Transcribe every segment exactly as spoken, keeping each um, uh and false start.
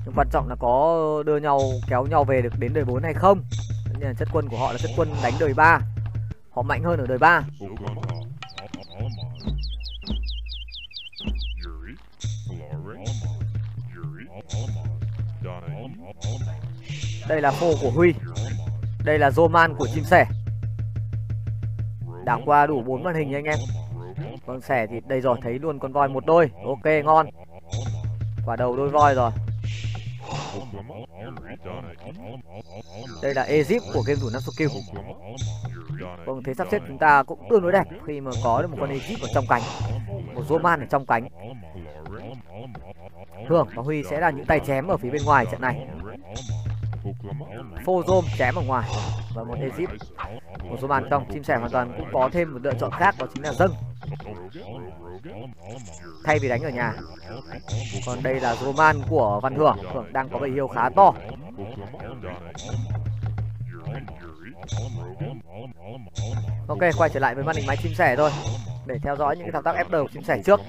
Nhưng quan trọng là có đưa nhau kéo nhau về được đến đời bốn hay không. Nên là chất quân của họ là chất quân đánh đời ba. Họ mạnh hơn ở đời ba. Đây là phô của Huy. Đây là Roman của chim sẻ. Đảo qua đủ bốn màn hình nha anh em. Con sẻ thì đây rồi, thấy luôn con voi một đôi. Ok, ngon. Quả đầu đôi voi rồi. Đây là Egypt của game thủ năm số kill. Vâng, thế sắp xếp chúng ta cũng tương đối đẹp khi mà có được một con Egypt ở trong cánh, một Roman ở trong cánh. Hương và Huy sẽ là những tay chém ở phía bên ngoài trận này. Phô Rôm chém ở ngoài và một Egypt, một Roman trong. Chim sẻ hoàn toàn cũng có thêm một lựa chọn khác, đó chính là dâng thay vì đánh ở nhà. Còn đây là Roman của Văn Hưởng. Hưởng đang có bầy hiêu khá to. Ok, quay trở lại với màn hình máy chim sẻ thôi để theo dõi những cái thao tác ép đầu của chim sẻ trước.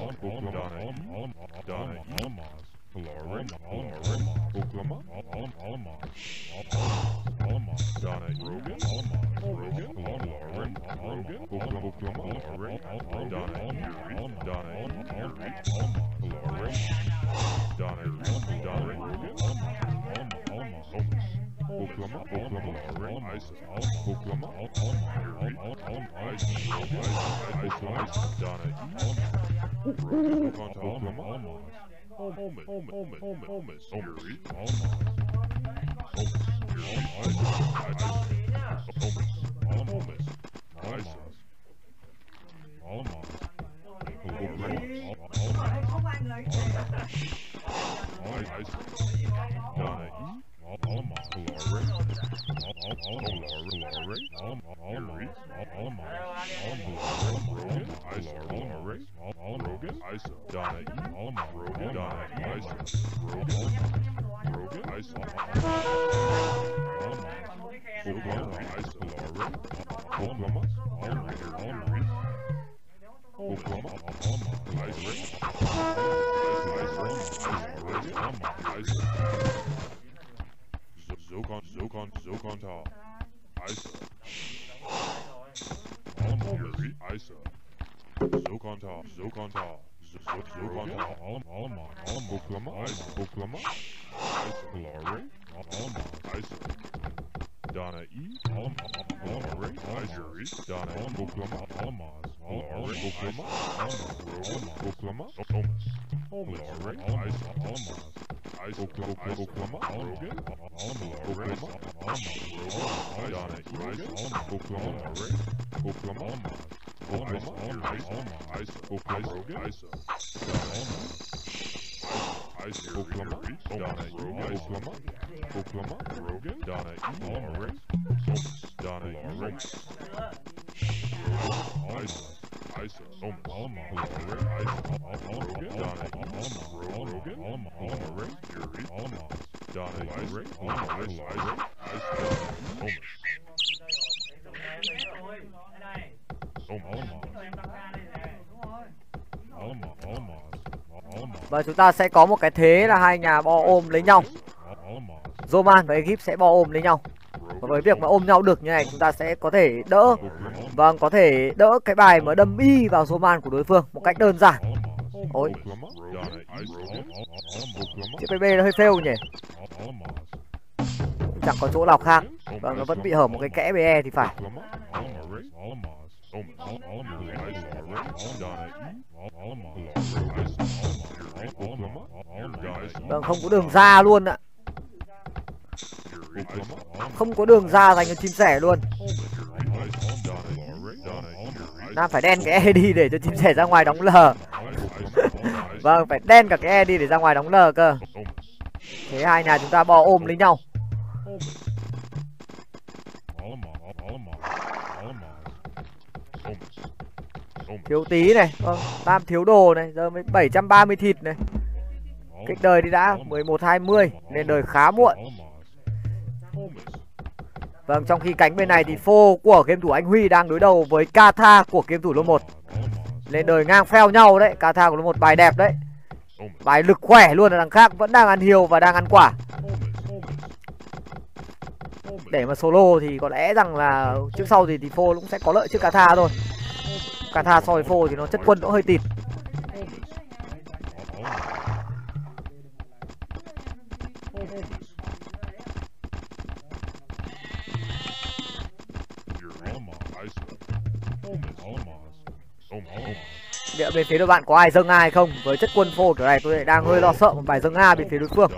Và chúng ta sẽ có một cái thế là hai nhà bo ôm lấy nhau. Roman và Egypt sẽ bo ôm lấy nhau. Và với việc mà ôm nhau được như này, chúng ta sẽ có thể đỡ, vâng, có thể đỡ cái bài mà đâm y vào Roman của đối phương một cách đơn giản. Ôi, chiếc pê bê nó hơi fail nhỉ. Chẳng có chỗ nào khác. Vâng, nó vẫn bị hở một cái kẽ bê e thì phải. Vâng, không có đường ra luôn ạ. Không có đường ra dành cho chim sẻ luôn. Nam phải đen cái e đi để cho chim sẻ ra ngoài đóng lờ. Vâng, phải đen cả cái e đi để ra ngoài đóng lờ cơ. Thế hai nhà chúng ta bo ôm lấy nhau. Thiếu tí này, vâng, Tam thiếu đồ này, giờ mới bảy trăm ba mươi thịt này. Kích đời đi đã, mười một hai mươi, nên đời khá muộn. Vâng, trong khi cánh bên này thì phô của game thủ anh Huy đang đối đầu với Katha của game thủ lô một. Lên đời ngang phèo nhau đấy, Katha của lô một bài đẹp đấy. Bài lực khỏe luôn, là đằng khác vẫn đang ăn heal và đang ăn quả. Để mà solo thì có lẽ rằng là trước sau thì thì phô cũng sẽ có lợi trước Katha thôi. Katha so với phô thì nó chất quân nó hơi tịt. Địa bên phía đối bạn có ai dâng ai không? Với chất quân phô kiểu này tôi lại đang hơi lo sợ một bài dâng A bên phía đối phương.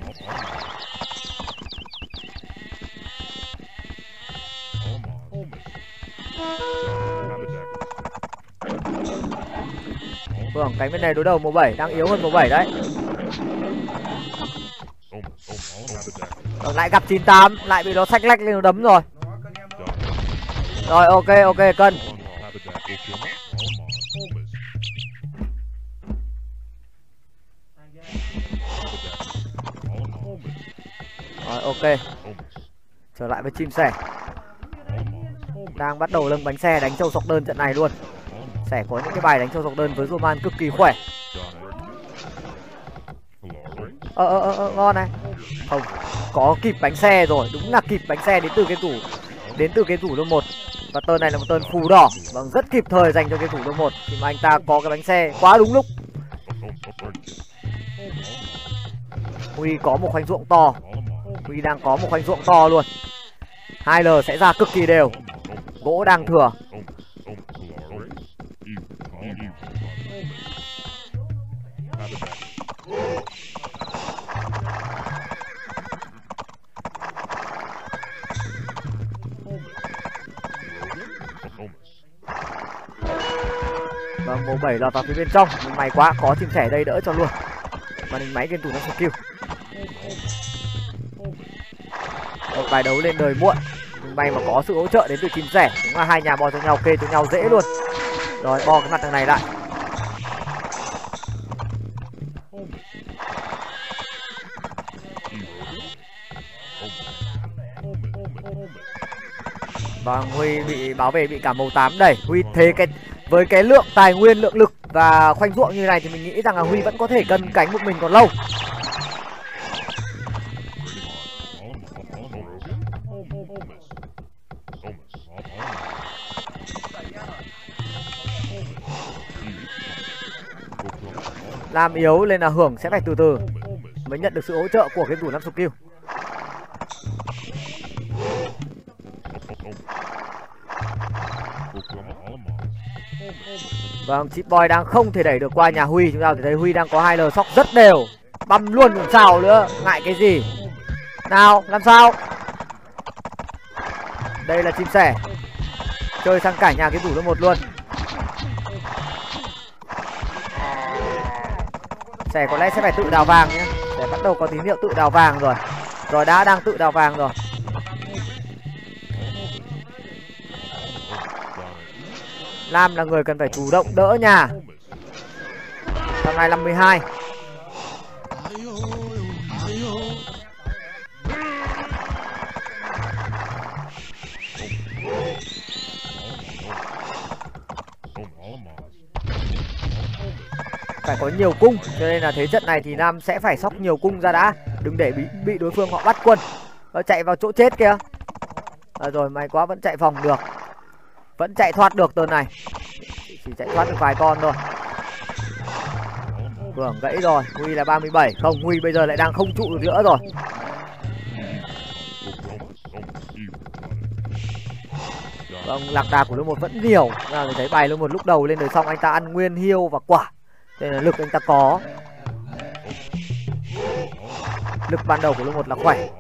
Vâng, cánh bên này đối đầu màu bảy đang yếu hơn màu bảy đấy. Rồi, lại gặp chín tám, lại bị nó xách lách lên nó đấm rồi. Rồi ok ok cân. Rồi ok. Trở lại với chim sẻ. Đang bắt đầu lưng bánh xe đánh châu sọc đơn trận này luôn. Sẻ có những cái bài đánh châu sọc đơn với Roman cực kỳ khỏe. Ờ ờ ờ ờ ngon này. Không, có kịp bánh xe rồi, đúng là kịp bánh xe đến từ cái tủ đến từ cái tủ lô một. Và tơn này là một tơn phù đỏ, vâng, rất kịp thời dành cho cái tủ lô một khi mà anh ta có cái bánh xe quá đúng lúc. Huy có một khoanh ruộng to. Huy đang có một khoanh ruộng to luôn. hai L sẽ ra cực kỳ đều. Gỗ đang thừa. Vâng, màu bảy lọt vào phía bên trong. Nhưng may quá, có chim sẻ đây đỡ cho luôn. Màn hình máy game thủ nó skill. Một bài đấu lên đời muộn. Nhưng may mà có sự hỗ trợ đến từ chim sẻ. Đúng là hai nhà bò cho nhau, kê cho nhau dễ luôn. Rồi, bo cái mặt thằng này lại. Vâng, Huy bị bảo vệ bị cả màu tám đẩy. Huy thế cái với cái lượng tài nguyên, lượng lực và khoanh ruộng như này thì mình nghĩ rằng là Huy vẫn có thể cân cánh một mình còn lâu. Làm yếu nên là Hưởng sẽ phải từ từ mới nhận được sự hỗ trợ của cái thủ năm skill. Vâng, Chip Boy đang không thể đẩy được qua nhà Huy. Chúng ta thể thấy Huy đang có hai L sóc rất đều. Băm luôn làm sao nữa, ngại cái gì. Nào, làm sao. Đây là chim sẻ. Chơi sang cả nhà cái tủ số một luôn. Sẻ có lẽ sẽ phải tự đào vàng nhé. Sẻ bắt đầu có tín hiệu tự đào vàng rồi. Rồi đã đang tự đào vàng rồi. Lam là người cần phải chủ động đỡ nhà. Thằng này năm mươi hai. Phải có nhiều cung, cho nên là thế trận này thì Nam sẽ phải sóc nhiều cung ra đã. Đừng để bị, bị đối phương họ bắt quân. Nó chạy vào chỗ chết kìa. À, rồi may quá vẫn chạy vòng được. Vẫn chạy thoát được tơn này. Chỉ chạy thoát được vài con thôi. Hưởng gãy rồi. Huy là ba mươi bảy. Không, Huy bây giờ lại đang không trụ được nữa rồi. Vâng, lạc đà của lô một vẫn nhiều. Nào thì thấy bài lô một lúc đầu lên đời xong anh ta ăn nguyên hiêu và quả. Đây là lực anh ta có. Lực ban đầu của lô một là khỏe.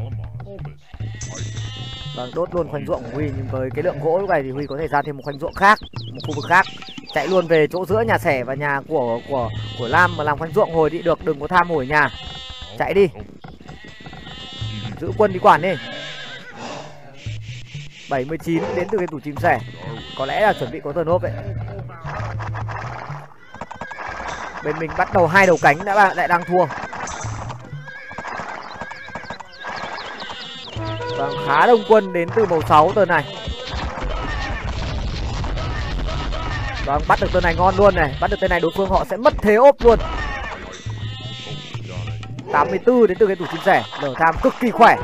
Vâng, đốt luôn khoanh ruộng của Huy. Nhưng với cái lượng gỗ lúc này thì Huy có thể ra thêm một khoanh ruộng khác, một khu vực khác. Chạy luôn về chỗ giữa nhà sẻ và nhà của của của Lam mà làm khoanh ruộng hồi đi được. Đừng có tham hồi nhà. Chạy đi. Giữ quân đi quản đi. bảy mươi chín đến từ cái tủ chim sẻ. Có lẽ là chuẩn bị có turn hốp đấy. Bên mình bắt đầu hai đầu cánh đã lại đang thua. Vâng, khá đông quân đến từ màu sáu tơn này. Vâng, bắt được tơn này ngon luôn này. Bắt được tơn này đối phương họ sẽ mất thế ốp luôn. tám mươi tư đến từ game thủ chim sẻ. Lở tham cực kỳ khỏe.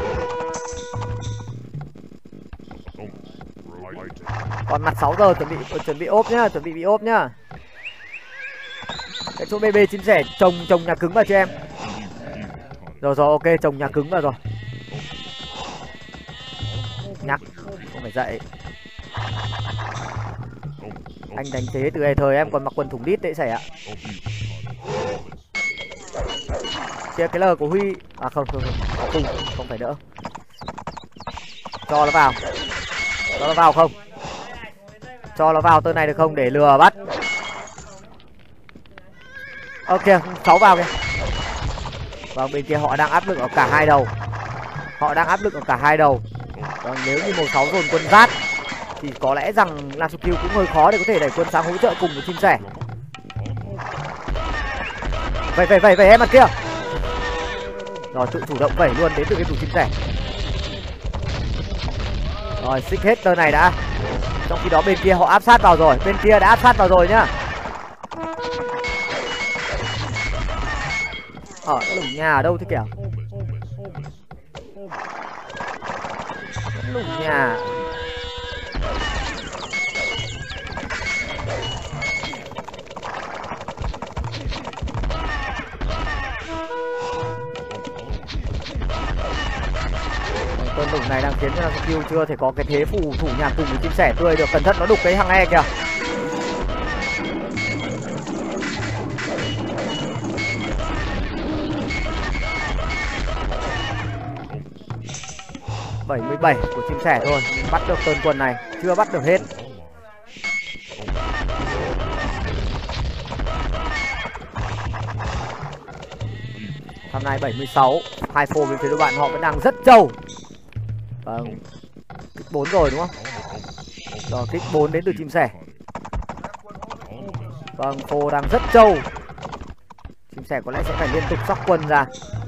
Còn mặt sáu giờ chuẩn bị chuẩn bị ốp nhá, chuẩn bị bị ốp nhá. Cái chỗ bê bê chim sẻ trồng trồng nhà cứng vào cho em. Rồi rồi, ok, trồng nhà cứng vào rồi. Nhắc, không phải dậy. Anh đánh thế từ ngày thời em còn mặc quần thủng đít đấy sẻ ạ. Chia cái lờ của Huy. À không, không, không, không, không phải đỡ. Cho nó vào. Cho nó vào không? Cho nó vào tên này được không? Để lừa bắt. Ok, sáu vào kìa. Vâng, bên kia họ đang áp lực ở cả hai đầu. Họ đang áp lực ở cả hai đầu. Vâng, nếu như màu sáu dồn quân rát thì có lẽ rằng Lamsokyu cũng hơi khó để có thể đẩy quân sang hỗ trợ cùng với chim sẻ. Vậy vậy vậy vậy em mặt kia. Rồi tự chủ động vẩy luôn đến từ cái thủ chim sẻ. Rồi xích hết tơ này đã. Trong khi đó bên kia họ áp sát vào rồi. Bên kia đã áp sát vào rồi nhá. Ở lủng nhà ở đâu thế kìa? Lủng nhà. Cơn lủng này đang khiến cho Lamsokyu chưa thể có cái thế phù thủ nhà cùng với chim sẻ tươi được. Cẩn thận nó đục cái hàng e kìa. bảy mươi bảy của chim sẻ thôi, bắt được tơn quân này, chưa bắt được hết. Hôm nay bảy mươi sáu, hai phô bên phía đối bạn họ vẫn đang rất trâu. Vâng, kích bốn rồi đúng không? Rồi kích bốn đến từ chim sẻ. Vâng, phô đang rất trâu. Chim sẻ có lẽ sẽ phải liên tục sóc quân ra.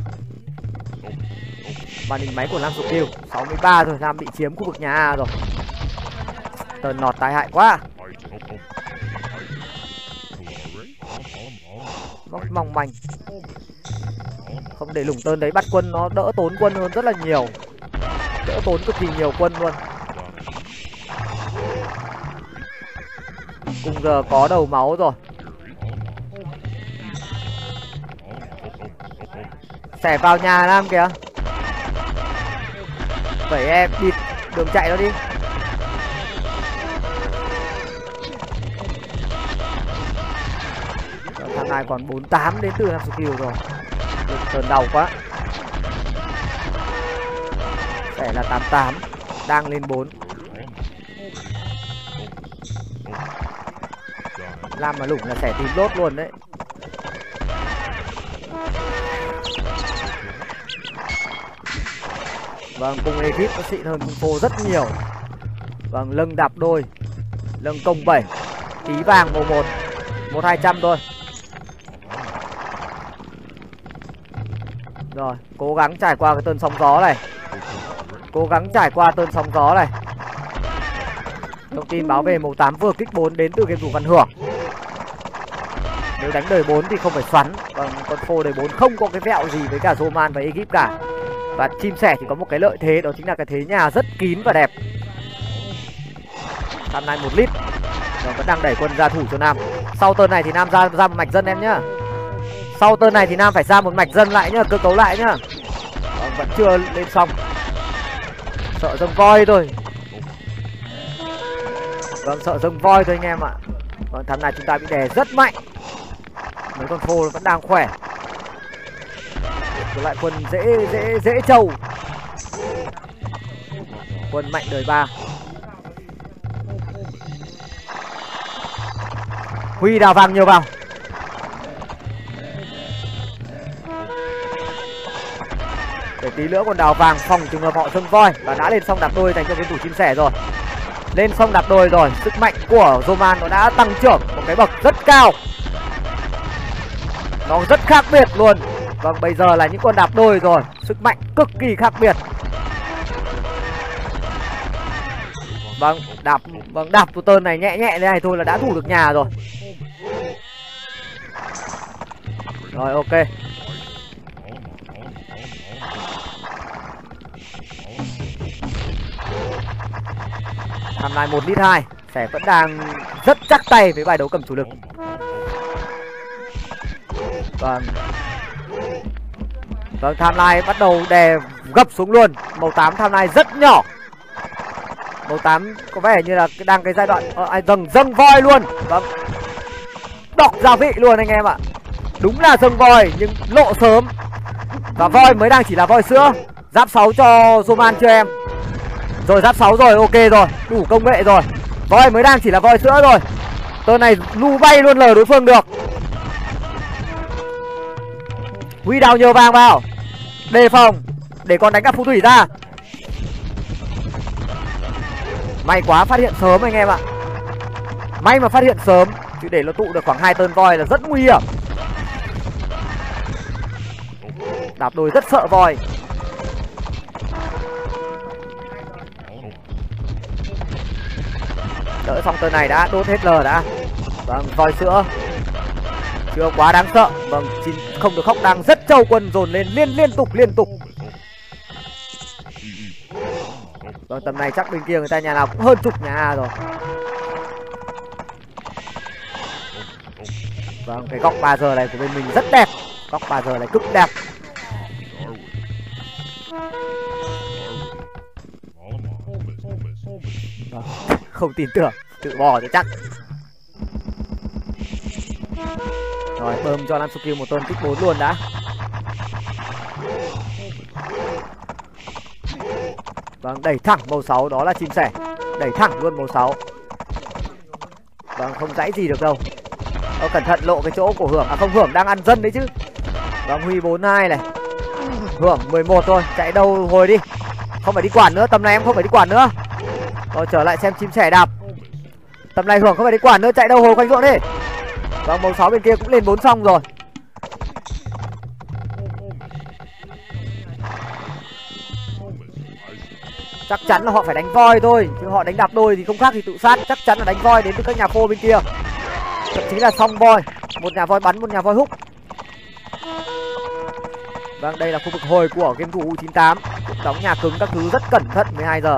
Màn hình máy của Lamsokyu sáu mươi ba rồi, Lam bị chiếm khu vực nhà A rồi. Tờn nọt tai hại quá. Góc mong manh. Không để lủng tơn đấy bắt quân nó đỡ tốn quân hơn rất là nhiều. Đỡ tốn cực kỳ nhiều quân luôn. Cùng giờ có đầu máu rồi. Xẻ vào nhà Lam kìa. Vậy em đi đường chạy nó đi. Thằng này còn bốn mươi tám đến từ Lamsokyu rồi. Tờn đau quá. Sẽ là tám mươi tám. Đang lên bốn. Lam mà lủng là sẽ tìm lốt luôn đấy. Vâng, cùng ekip nó xịn hơn cùng phô rất nhiều. Vâng, lưng đạp đôi. Lưng công bảy. Tí vàng màu một. Một hai trăm thôi. Rồi, cố gắng trải qua cái cơn sóng gió này. Cố gắng trải qua cơn sóng gió này. Thông tin báo về màu tám vừa kích bốn đến từ game thủ Văn Hưởng. Nếu đánh đời bốn thì không phải xoắn. Còn con phô đời bốn không có cái vẹo gì với cả Roman và ekip cả. Và chim sẻ chỉ có một cái lợi thế, đó chính là cái thế nhà rất kín và đẹp. Tham này một lít. Rồi vẫn đang đẩy quân ra thủ cho Nam. Sau tơn này thì Nam ra ra một mạch dân em nhá. Sau tơn này thì Nam phải ra một mạch dân lại nhá, cơ cấu lại nhá. Rồi, vẫn chưa lên xong. Sợ dâng voi thôi. Vâng, sợ dâng voi thôi anh em ạ. Vâng, thằng này chúng ta bị đè rất mạnh. Mấy con phô vẫn đang khỏe. Còn lại quân dễ dễ dễ trâu. Quân mạnh đời ba. Huy đào vàng nhiều vào. Để tí nữa còn đào vàng phòng trường hợp họ dâng voi. Và đã lên xong đạp đôi dành cho cái thủ chim sẻ rồi. Lên xong đạp đôi rồi. Sức mạnh của Roman nó đã tăng trưởng một cái bậc rất cao. Nó rất khác biệt luôn. Vâng, bây giờ là những con đạp đôi rồi. Sức mạnh cực kỳ khác biệt. Vâng, đạp vâng, đạp của tơn này nhẹ nhẹ thế này thôi là đã thủ được nhà rồi. Rồi, ok. Tham lai một lít hai. Sẻ vẫn đang rất chắc tay với bài đấu cầm chủ lực. Vâng. Vâng, tham lai bắt đầu đè gập xuống luôn. Màu tám tham lai rất nhỏ. Màu tám có vẻ như là đang cái giai đoạn ờ, dâng dâng voi luôn. Vâng. Đọc gia vị luôn anh em ạ. Đúng là dâng voi nhưng lộ sớm. Và voi mới đang chỉ là voi sữa. Giáp sáu cho Roman chưa em? Rồi giáp sáu rồi, ok rồi, đủ công nghệ rồi. Voi mới đang chỉ là voi sữa rồi. Tơn này lu bay luôn lờ đối phương được. Huy đào nhiều vàng vào. Đề phòng để còn đánh các phù thủy ra. May quá phát hiện sớm anh em ạ. May mà phát hiện sớm, chứ để nó tụ được khoảng hai tơn voi là rất nguy hiểm. Đạp đôi rất sợ voi. Đỡ xong tơn này đã, đốt hết lờ đã. Vâng, voi sữa chưa quá đáng sợ. Vâng, không được khóc đang rất trâu quân dồn lên liên liên tục liên tục. Vâng, tầm này chắc bên kia người ta nhà nào cũng hơn chục nhà A rồi. Vâng, cái góc ba giờ này của bên mình rất đẹp. Góc ba giờ này cực đẹp. Vâng, không tin tưởng, tự bỏ thì chắc. Rồi, bơm cho Namsuki một tuần tích bốn luôn đã. Vâng, đẩy thẳng màu sáu, đó là chim sẻ. Đẩy thẳng luôn màu sáu. Vâng, không dãy gì được đâu. Ờ, cẩn thận lộ cái chỗ của Hưởng. À không, Hưởng đang ăn dân đấy chứ. Vâng, Huy bốn hai này. Hưởng mười một thôi, chạy đâu hồi đi. Không phải đi quản nữa, tầm này em không phải đi quản nữa. Rồi, trở lại xem chim sẻ đạp. Tầm này Hưởng không phải đi quản nữa, chạy đâu hồi quanh ruộng đi. Vâng, màu sáu bên kia cũng lên bốn xong rồi. Chắc chắn là họ phải đánh voi thôi, chứ họ đánh đạp đôi thì không khác thì tự sát. Chắc chắn là đánh voi đến từ các nhà khô bên kia. Thậm chí là song voi. Một nhà voi bắn, một nhà voi húc. Vâng, đây là khu vực hồi của game thủ U chín tám. Đóng nhà cứng các thứ rất cẩn thận. Mười hai giờ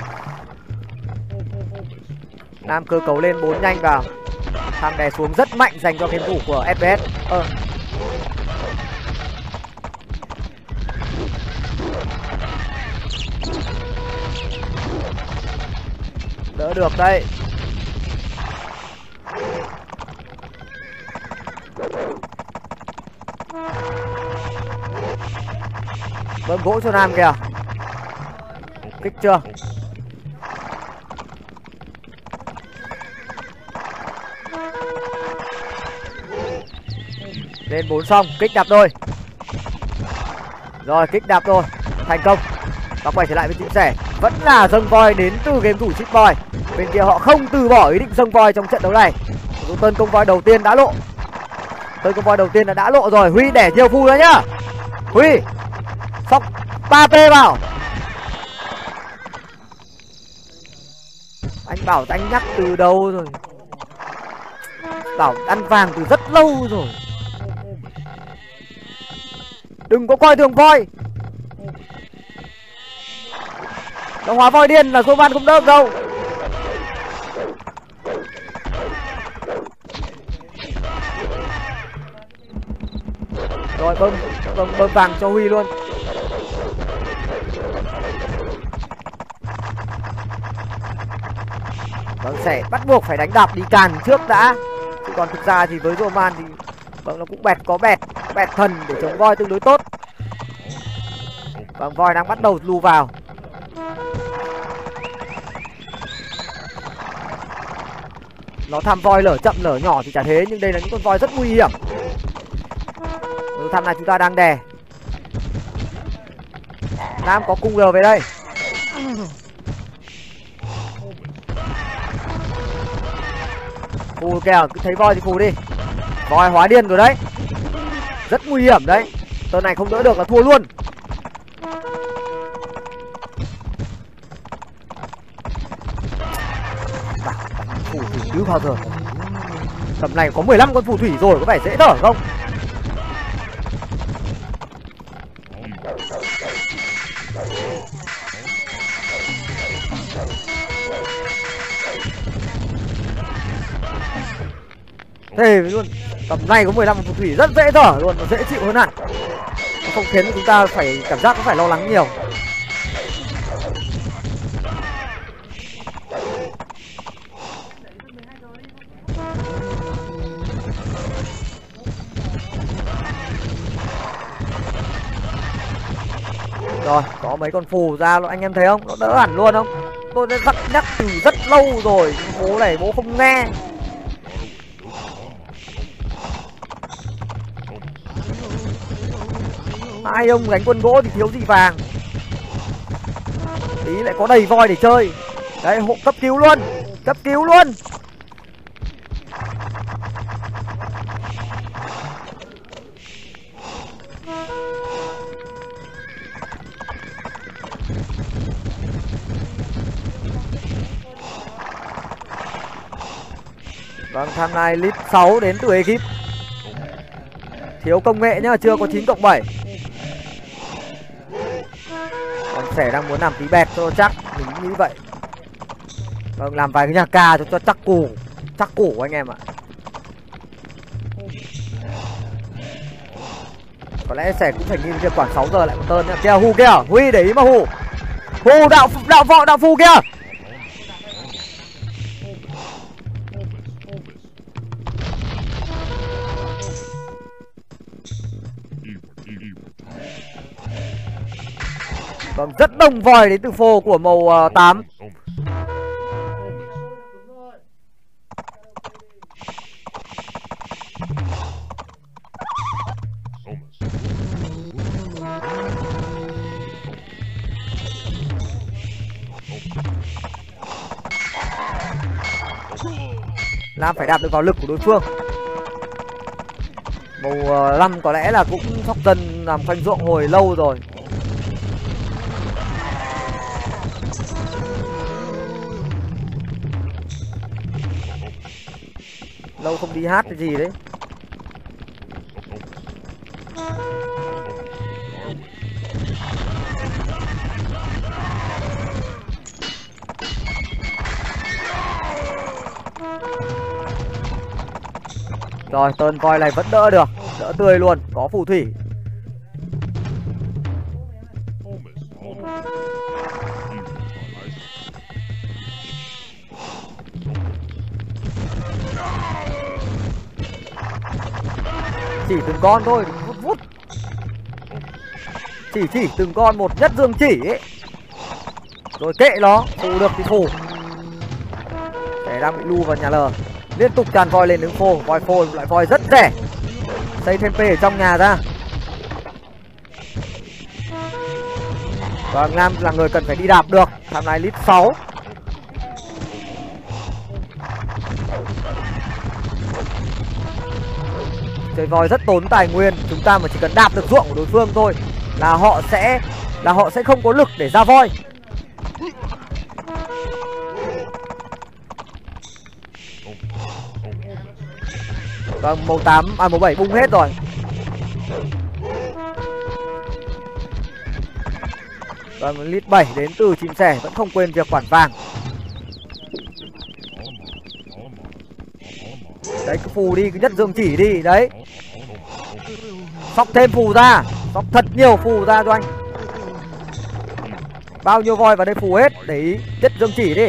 Nam cơ cấu lên bốn nhanh vào. Tham đè xuống rất mạnh dành cho game thủ của ép pê ét. Ờ đỡ được đây. Bơm gỗ cho Nam kìa. Kích chưa? Lên bốn xong, kích đạp đôi. Rồi, kích đạp đôi thành công. Và quay trở lại với chim sẻ. Vẫn là dâng voi đến từ game thủ chip voi. Bên kia họ không từ bỏ ý định dâng voi trong trận đấu này. Tấn công voi đầu tiên đã lộ. Tấn công voi đầu tiên là đã lộ rồi. Huy đẻ nhiều phu nữa nhá. Huy sóc ba pê vào. Anh bảo anh nhắc từ đâu rồi. Bảo ăn vàng từ rất lâu rồi. Đừng có coi thường voi. Nó hóa voi điên là Roman không đỡ đâu. Rồi bơm, bơm, bơm vàng cho Huy luôn. Vâng, sẽ bắt buộc phải đánh đạp đi càn trước đã. Chứ còn thực ra thì với Roman thì vâng, nó cũng bẹt có bẹt, bẹt thần để chống voi tương đối tốt. Vâng, voi đang bắt đầu lù vào. Nó tham voi lở chậm lở nhỏ thì chả thế, nhưng đây là những con voi rất nguy hiểm. Ừ, tham này chúng ta đang đè. Nam có cung lờ về đây. Phù kìa, cứ thấy voi thì phù đi. Voi hóa điên rồi đấy. Rất nguy hiểm đấy. Tờ này không đỡ được là thua luôn. Phù thủy cứ bao giờ. Tầm này có mười lăm con phù thủy rồi, có vẻ dễ thở không? Thề luôn, tầm này có mười lăm phù thủy rất dễ thở luôn, nó dễ chịu hơn hẳn. Nó không khiến chúng ta phải cảm giác phải lo lắng nhiều. Rồi, có mấy con phù ra anh em thấy không? Nó đỡ hẳn luôn không? Tôi đã dặn nhắc từ rất lâu rồi. Bố này bố không nghe. Hai ông đánh quân gỗ thì thiếu gì vàng. Tí lại có đầy voi để chơi. Đấy, hộ cấp cứu luôn. Cấp cứu luôn. Vâng, tham này lít sáu đến từ ekip. Thiếu công nghệ nhá, chưa có chín cộng bảy. Còn Sẻ đang muốn làm tí bẹt cho chắc, mình nghĩ vậy. Vâng, làm vài cái nhà ca cho, cho chắc củ. Chắc củ anh em ạ. Có lẽ Sẻ cũng phải nghĩ việc quản sáu giờ lại một tơn nha. Kìa, hù kìa, Huy để ý mà hù. Hù đạo đạo vọ đạo phù kìa. Vâng, rất đông voi đến từ phô của màu uh, tám. Lam phải đạp được vào lực của đối phương. Màu uh, năm có lẽ là cũng sóc dân làm khoanh ruộng hồi lâu rồi. Lâu không đi hát cái gì đấy. Rồi, tơn voi này vẫn đỡ được. Đỡ tươi luôn, có phù thủy. Chỉ từng con thôi, vút vút. Chỉ chỉ từng con một, nhất dương chỉ ấy. Rồi kệ nó, phù được thì phù. Để đang bị lu vào nhà lờ. Liên tục tràn voi lên đứng phô. Voi phô loại voi rất rẻ. Xây thêm P ở trong nhà ra. Và Nam là người cần phải đi đạp được. Thằng này lít sáu. Chơi voi rất tốn tài nguyên. Chúng ta mà chỉ cần đạp được ruộng của đối phương thôi là họ sẽ là họ sẽ không có lực để ra voi. Vâng, màu tám à màu bảy bung hết rồi. Vâng, lít bảy đến từ chim sẻ vẫn không quên việc quản vàng. Đấy, cứ phù đi, cứ nhất dương chỉ đi, đấy. Sóc thêm phù ra, sóc thật nhiều phù ra cho anh. Bao nhiêu voi vào đây phù hết, để ý, nhất dương chỉ đi.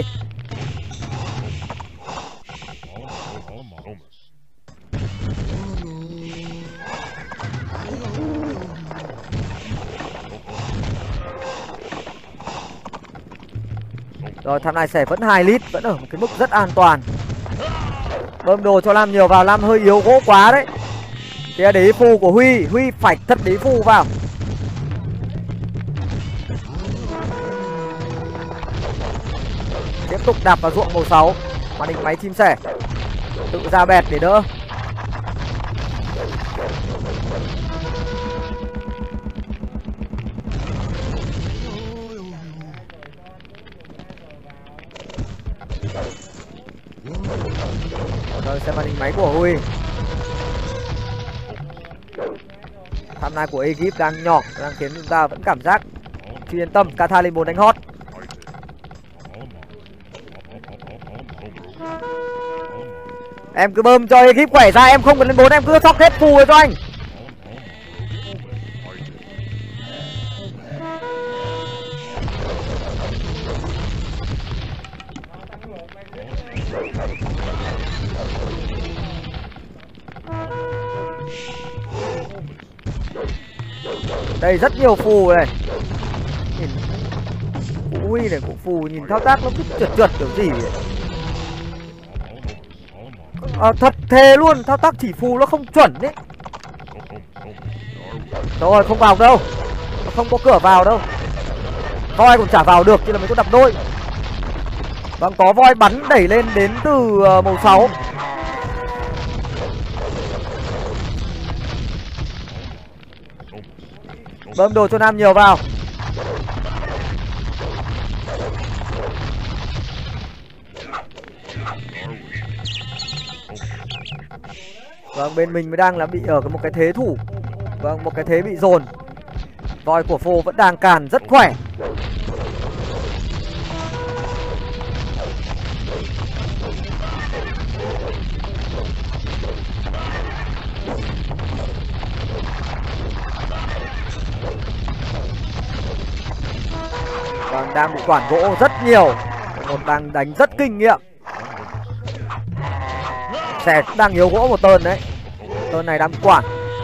Rồi, thằng này Sẻ vẫn hai lít, vẫn ở một cái mức rất an toàn. Bơm đồ cho Lam nhiều vào, Lam hơi yếu gỗ quá đấy. Kìa, để ý phù của Huy, Huy phải thật để ý phù vào. Tiếp tục đạp vào ruộng màu sáu. Màn hình máy chim sẻ tự ra bẹt để đỡ. Rồi, xem màn hình máy của Huy. Tham lai của ekip đang nhỏ, đang khiến chúng ta vẫn cảm giác chưa yên tâm. Kata lên bốn đánh hot. Em cứ bơm cho ekip khỏe ra, em không cần lên bốn, em cứ sóc hết phù rồi cho anh. Đây rất nhiều phù này. Nhìn cụ Huy này, cụ phù nhìn thao tác nó cứ trượt trượt kiểu gì vậy. À, thật thề luôn, thao tác chỉ phù nó không chuẩn đấy. Rồi không vào đâu, nó không có cửa vào đâu. Voi cũng chả vào được, chứ là mình có đập đôi. Vâng, có voi bắn đẩy lên đến từ uh, màu sáu. Bơm đồ cho Nam nhiều vào. Vâng, bên mình mới đang là bị ở một cái thế thủ. Vâng, một cái thế bị dồn. Voi của Phô vẫn đang càn rất khỏe. Vâng, đang bị quản gỗ rất nhiều. Một đang đánh rất kinh nghiệm. Xẻ đang yếu gỗ một tơn đấy. Tơn này đang quản.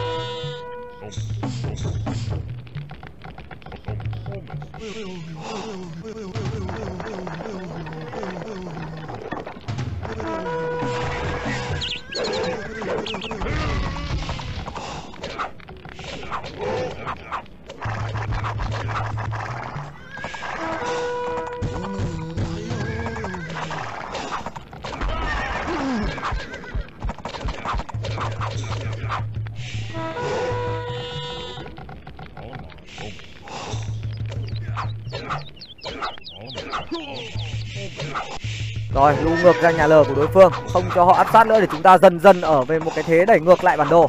Rồi, lưu ngược ra nhà lờ của đối phương, không cho họ áp sát nữa để chúng ta dần dần ở về một cái thế đẩy ngược lại bản đồ.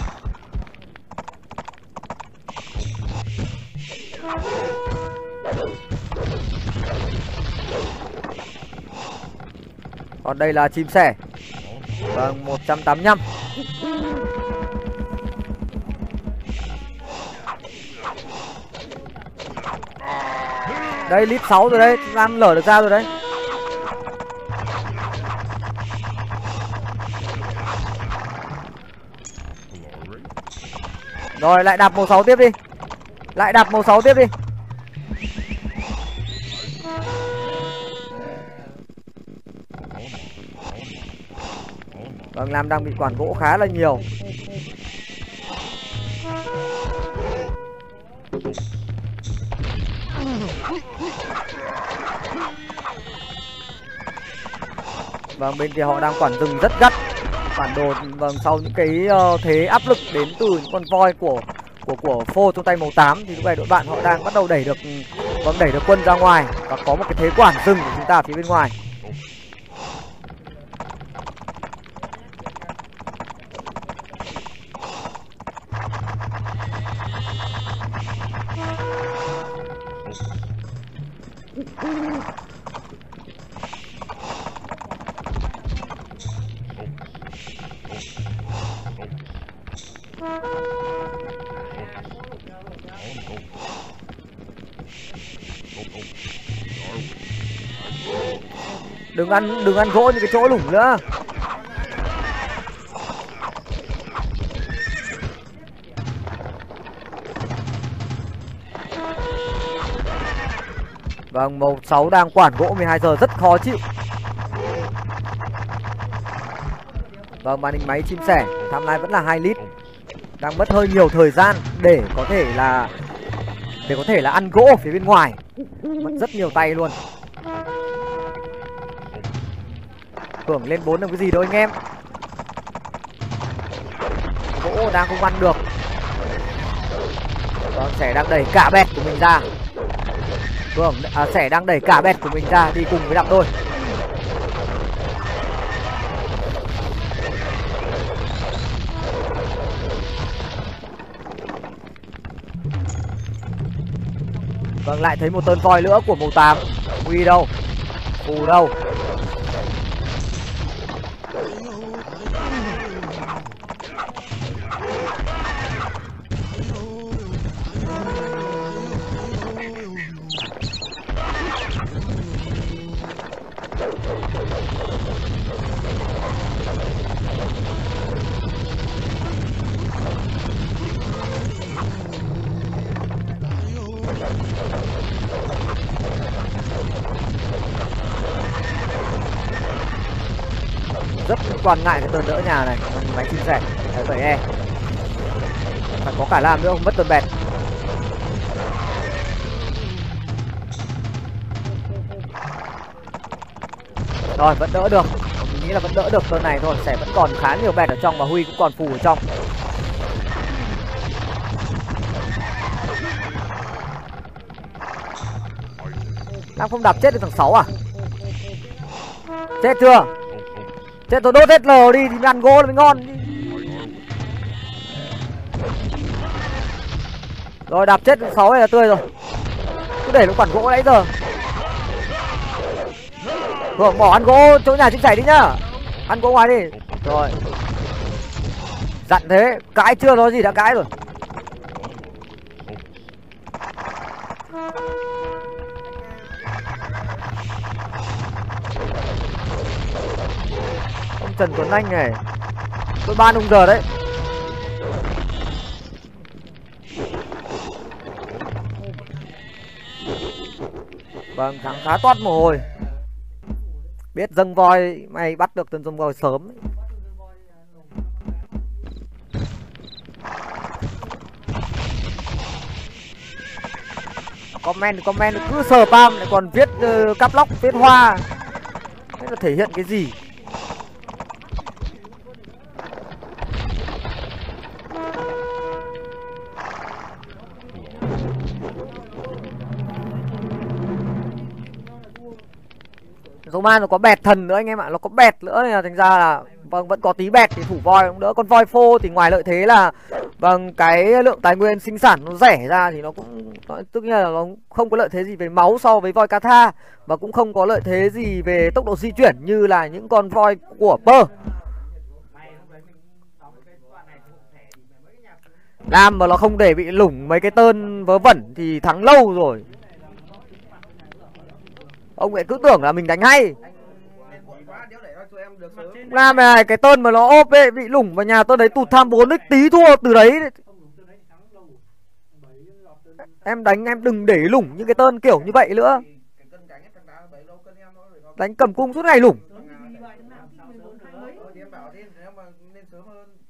Còn đây là chim sẻ. Vâng, một trăm tám mươi lăm. Đây, lít sáu rồi đấy, đang lở được ra rồi đấy. Rồi, lại đạp màu sáu tiếp đi. Lại đạp màu sáu tiếp đi. Vâng, Lam đang bị quản gỗ khá là nhiều. Vâng, bên kia họ đang quản rừng rất gắt. Bản đồ, vâng, sau những cái uh, thế áp lực đến từ những con voi của của của Phô trong tay màu tám thì lúc này đội bạn họ đang bắt đầu đẩy được, vâng, đẩy được quân ra ngoài và có một cái thế quản rừng của chúng ta ở phía bên ngoài. Đừng ăn đừng ăn gỗ như cái chỗ lủng nữa. Vâng, màu sáu đang quản gỗ mười hai giờ rất khó chịu. Vâng, màn hình máy chim sẻ tham lai vẫn là hai lít. Đang mất hơi nhiều thời gian để có thể là để có thể là ăn gỗ ở phía bên ngoài. Mất rất nhiều tay luôn. Hưởng lên bốn là cái gì đâu anh em. Gỗ đang không ăn được. Vâng, sẻ đang đẩy cả bẹt của mình ra. Vâng, à, sẻ đang đẩy cả bẹt của mình ra đi cùng với đạp đôi. Vâng, lại thấy một tơn voi nữa của màu tám. Huy đâu? Phù đâu? rất quan ngại cái tơn đỡ nhà này. Máy chim sẻ bảy e phải có cả làm nữa không mất tơn bẹt. Rồi vẫn đỡ được, mình nghĩ là vẫn đỡ được tơn này thôi. Sẻ vẫn còn khá nhiều bẹt ở trong và Huy cũng còn phù ở trong. Đang không đạp chết được thằng sáu à? Chết chưa? Chết rồi, đốt hết lờ đi thì ăn gỗ mới ngon. Rồi đạp chết thằng sáu này là tươi rồi. Cứ để nó quản gỗ nãy giờ. Rồi bỏ ăn gỗ chỗ nhà chim sẻ đi nhá. Ăn gỗ ngoài đi. Rồi. Dặn thế, cãi chưa nói gì đã cãi rồi. Ông Trần Tuấn Anh này, tôi ban ông giờ đấy. Vâng, thắng khá toát mồ hôi. Biết dâng voi, mày bắt được tên dâng voi sớm ấy. Comment thì comment cứ sờ spam lại còn viết uh, cáp lóc, viết hoa. Thế là thể hiện cái gì? Roman nó có bẹt thần nữa anh em ạ, nó có bẹt nữa nên là thành ra là vâng vẫn có tí bẹt thì thủ voi cũng đỡ. Con voi phô thì ngoài lợi thế là vâng cái lượng tài nguyên sinh sản nó rẻ ra thì nó cũng nó, tức là nó không có lợi thế gì về máu so với voi Katha và cũng không có lợi thế gì về tốc độ di chuyển như là những con voi của Pơ. Làm mà nó không để bị lủng mấy cái tơn vớ vẩn thì thắng lâu rồi. Ông lại cứ tưởng là mình đánh hay. Làm này cái tơn mà nó ốp ấy bị lủng vào nhà tôi đấy tụt tham bốn x tí thua từ đấy. Em đánh em đừng để lủng những cái tơn kiểu như vậy nữa. Đánh cầm cung suốt ngày lủng.